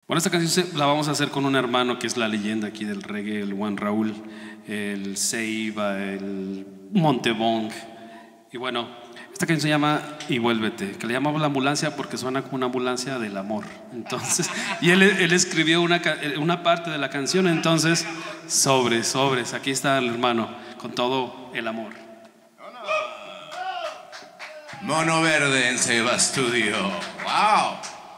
Bueno, esta canción la vamos a hacer con un hermano que es la leyenda aquí del reggae, el Juan Raúl, el Ceiba, el Montebong. Y bueno, esta canción se llama Y Vuélvete, que le llamamos la ambulancia porque suena como una ambulancia del amor. Entonces, y él escribió una parte de la canción, entonces, sobres, aquí está el hermano, con todo el amor. Mono Verde en Ceiba Studio. ¡Wow!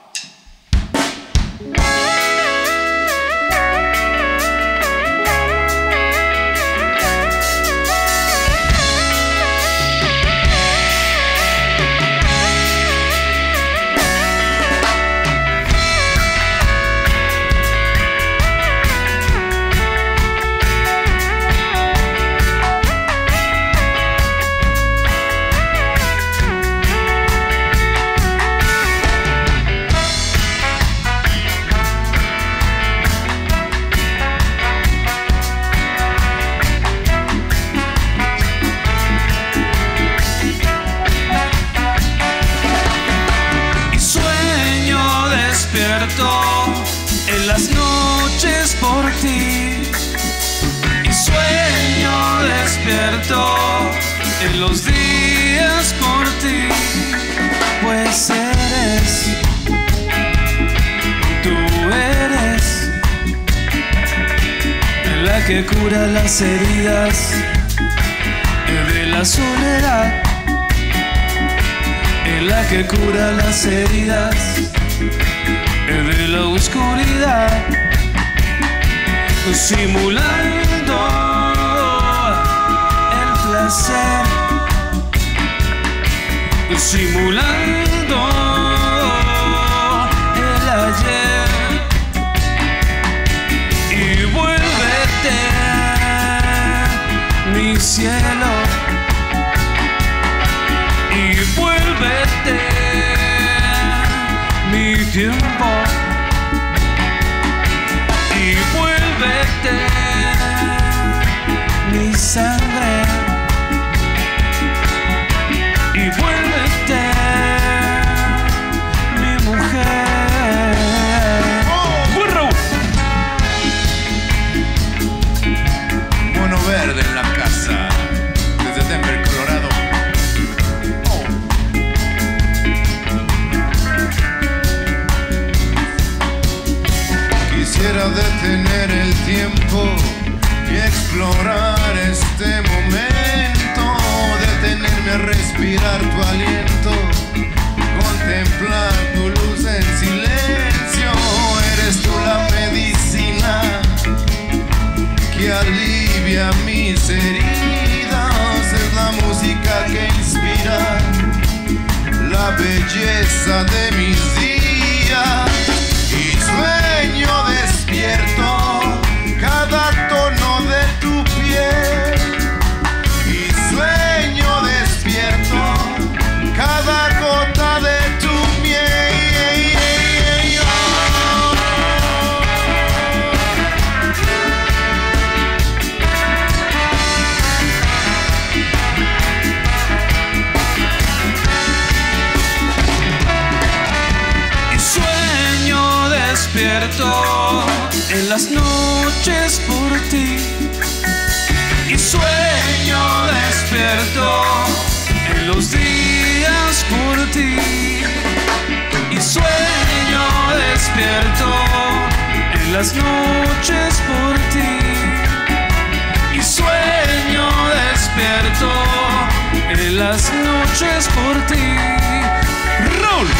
En las noches por ti y sueño despierto en los días por ti, pues tú eres la que cura las heridas de la soledad, la que cura las heridas de la oscuridad, simulando el placer, simulando el ayer. Y vuélvete, mi cielo, y vuélvete, mi tiempo, y vuélvete, mi sangre, y vuélvete, mi mujer. ¡Burro! Mono Verde en la casa, desde Denver, Colorado. Quisiera detener el tiempo y explorar este momento, detenerme a respirar tu aliento, contemplar tu luz en silencio. Eres tú la medicina que alivia mis heridas, es la música que inspira la belleza de mis días. Y sueño despierto cada tono de tu piel, y sueño despierto cada gota de tu miel. Y sueño despierto en las noches por ti, y sueño despierto en los días por ti, y sueño despierto en las noches por ti, y sueño despierto en las noches por ti. ¡Roll!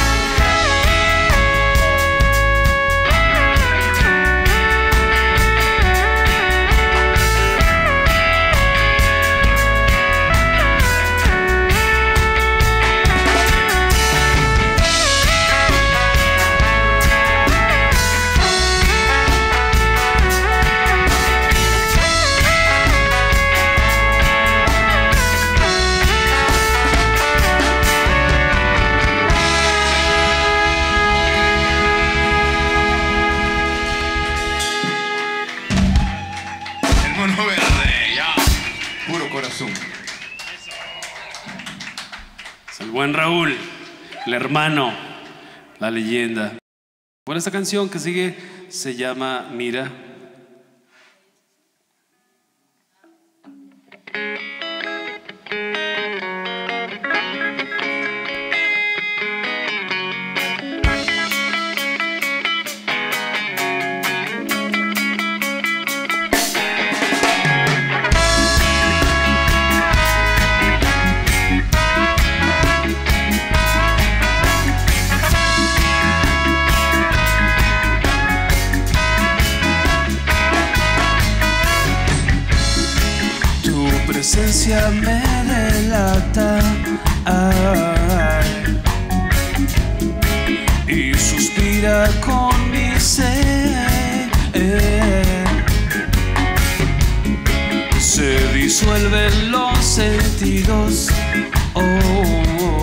Mono Verde, ya, puro corazón. Es el buen Raúl, el hermano, la leyenda. Por esta canción que sigue se llama Mira. Presencia me delata, ay, y suspira con mi ser. Se disuelven los sentidos, oh,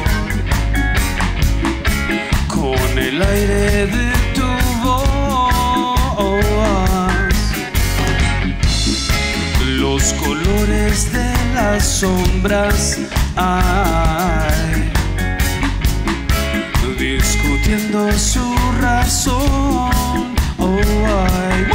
con el aire de tu voz. Los colores de las sombras, ay, discutiendo su razón, oh, ay.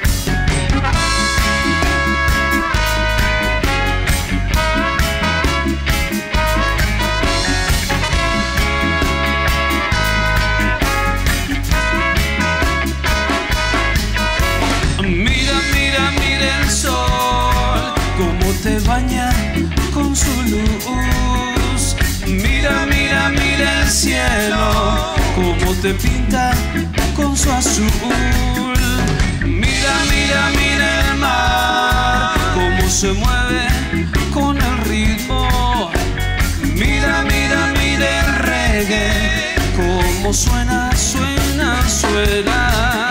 Mira, mira, mira el sol, cómo te baña con su luz. Mira, mira, mira el cielo, cómo te pinta con su azul. Mira, mira, mira el mar, cómo se mueve con el ritmo. Mira, mira, mira el reggae, cómo suena, suena, suena.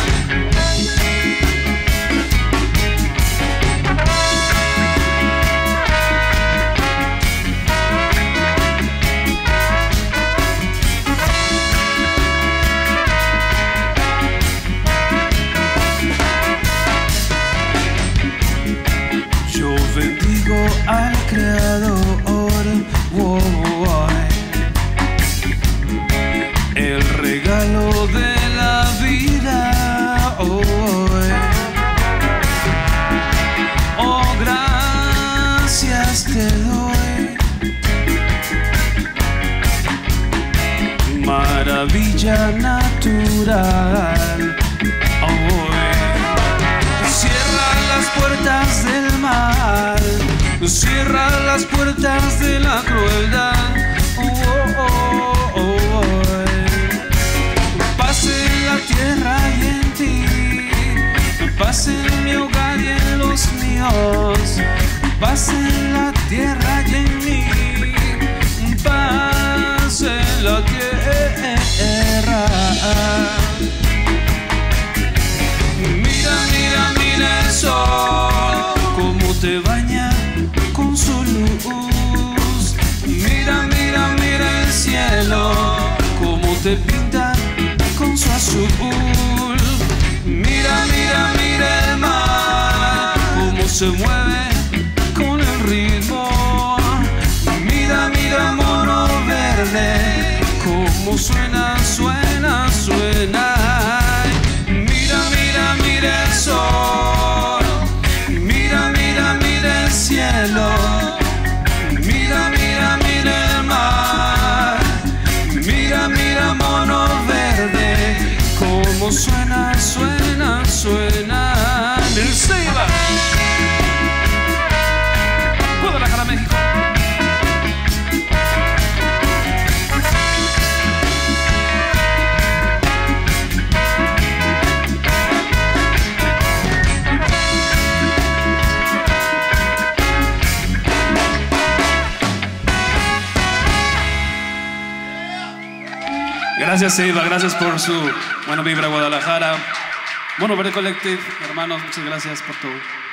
Bendigo al Creador, oh, oh, el regalo de la vida, oh, oh, gracias te doy, maravilla natural, oh, cierra las puertas del mal, cierra las puertas de la crueldad, oh, oh, oh, oh. Paz en la tierra y en ti, paz en mi hogar y en los míos, paz en la tierra y en mí, paz en la tierra. Mira, mira, mira el sol, cómo te baña con su luz. Mira, mira, mira el cielo, cómo te pinta con su azul. Mira, mira, mira el mar, cómo se mueve con el ritmo. Mira, mira, mono verde, cómo suena, suena, suena. Mira, mira, mira el sol, mira, mira, mira el cielo, mira, mira, mira el mar, mira, mira, mono verde, cómo suena, suena, suena. El Ceiba, Guadalajara, México. Gracias, Ceiba, gracias por su buena vibra, Guadalajara. Mono Verde Collective, hermanos, muchas gracias por todo.